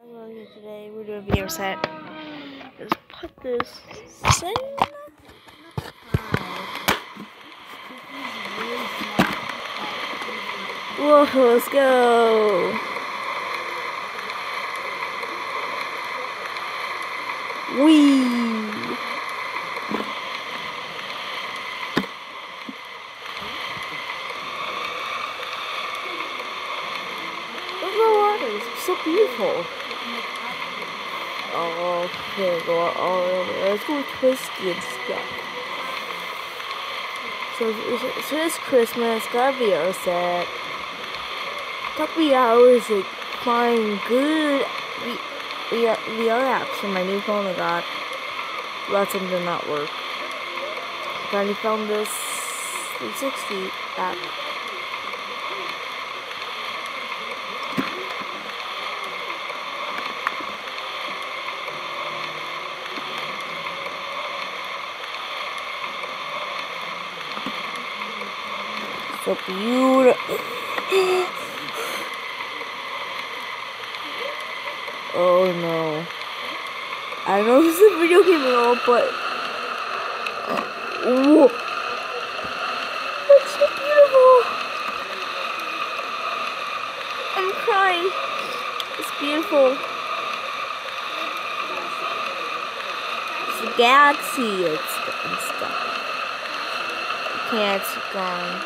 Okay, today we're doing a VR set. Let's put this in. Whoa, let's go. Wee. Look at the water, it's so beautiful. Oh, okay, go all over. Let's go twisty and stuff. So this Christmas, got a VR set. Couple hours like flying good VR apps from my new phone I got. Lots of them did not work. Finally found this 360 app. So beautiful. Oh no. I know this is a video game and all, but whoa. That's so beautiful. I'm crying. It's beautiful. It's a galaxy. It's stuff. Okay, it's gone.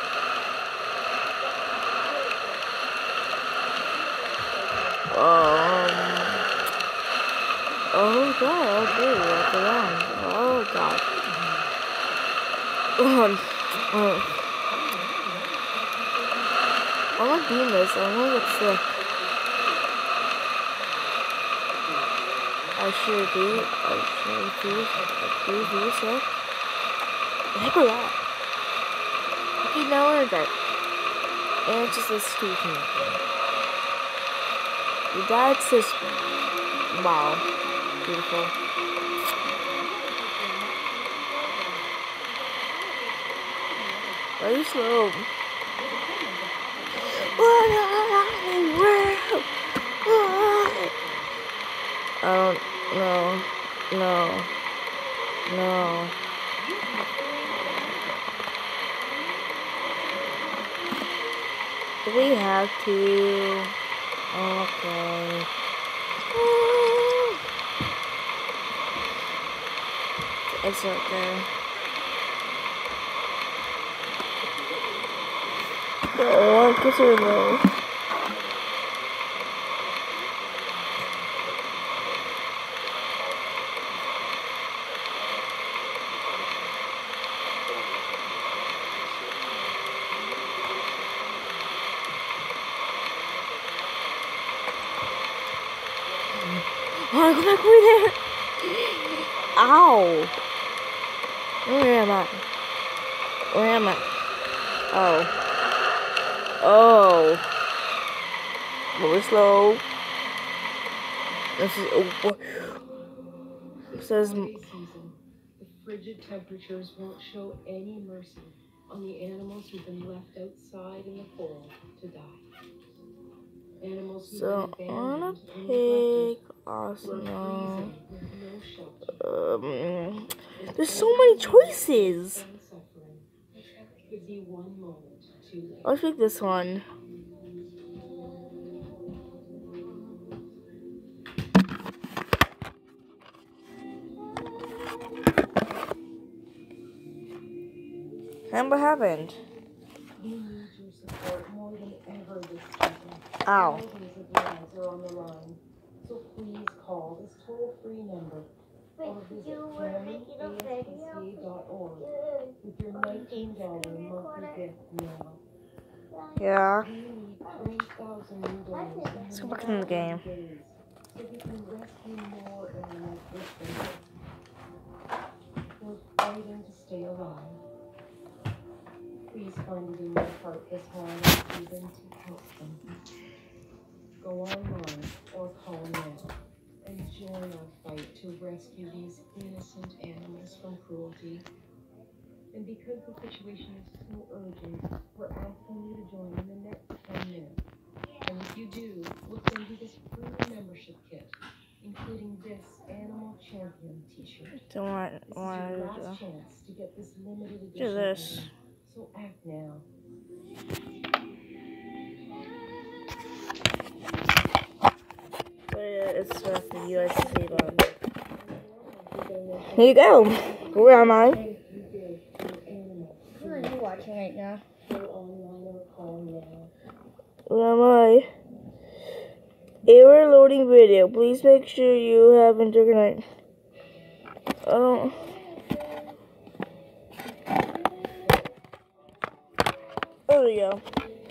Oh god, okay, what's wrong? Oh god. I'm not doing this, I'm gonna get sick. I should do sick. The heck was that? Okay, now we're in dark. And it's just this stupid thing. That's just wow, beautiful. Very slow. No. Do we have to? Okay. It's right there. Oh, I guess we know. Oh, go back over there. Ow. Where am I? Oh. Really slow. This is it says The frigid temperatures won't show any mercy on the animals who've been left outside in the cold to die. Animals who've so been on a abandoned pig. Awesome. There's so many choices. I'll pick this one. And what happened? We need your support more than ever this season. Ow. Thousands of lives are on the line. So please call this toll-free number or visit caring.org with your $19 monthly gift now. Yeah. We need 3,000 new donors. Let's go back in the game. So we can rescue more animals this winter. We're fighting to stay alive. Please find it in your heart this holiday season to help them. Go online or call now and join our fight to rescue these innocent animals from cruelty. And because the situation is so urgent, we're asking you to join in the next 10 minutes. And if you do, we'll send you this free membership champion t-shirt. Don't want This is your last to chance to get this limited edition do this. item. So act now. But it's just the USB button. Here you go. Where am I? What are you watching right now? Where am I? Error loading video. Please make sure you have interconnect. Oh. There we go.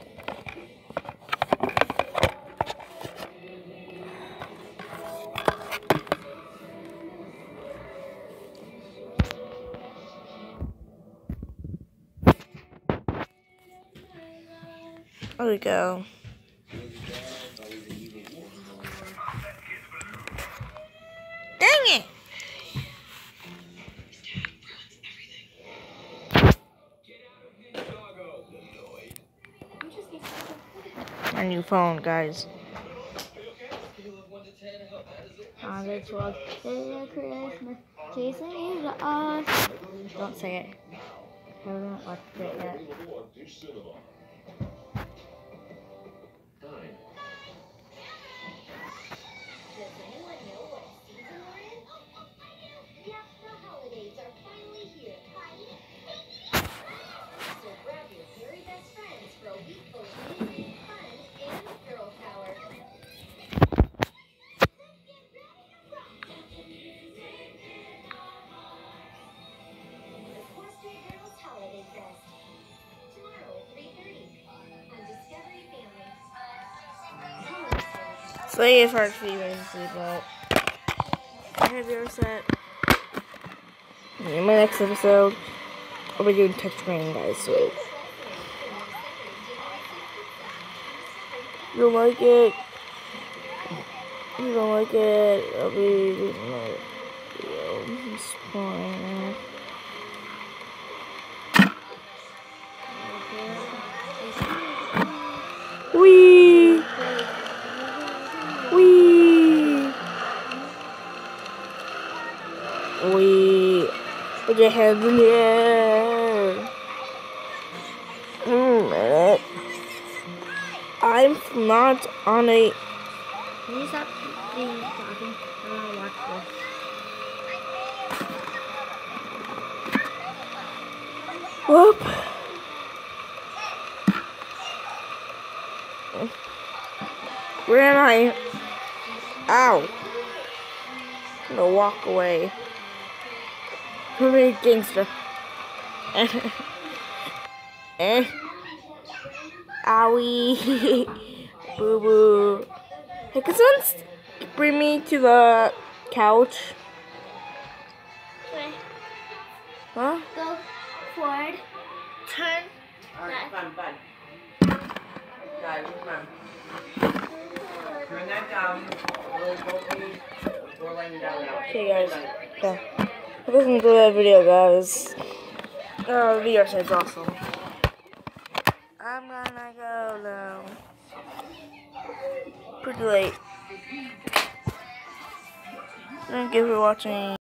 There we go. Dang it! My new phone, guys. On the 12th day of Christmas, Jason is on. Don't say it. I haven't watched it yet. Say if our feelings about. I have your set. In my next episode, I'll be doing touchscreen, guys. So you don't like it. You don't like it. I'll be doing another video. It's fine. Wee. Wee! Wee! Put your hands in the air! Minute. I'm not on a... Can you stop being talking? I want to watch this. Whoop! Where am I? Ow. I'm gonna walk away. I'm a gangster. Owie. Boo boo. Hey, can someone bring me to the couch? Okay. Huh? Go forward. Turn. Alright, fun. Guys, come turn that down. We're laying down now. Okay, guys. Yeah. Hope you enjoyed that video, guys. The video side's awesome. I'm gonna go now. Pretty late. Thank you for watching.